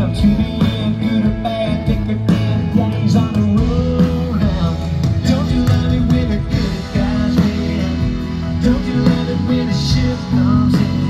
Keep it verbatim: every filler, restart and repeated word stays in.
have to be in, good or bad, thick or thin, daddy's on the road now. Don't you love it when the good guys win? Don't you love it when the shit comes in?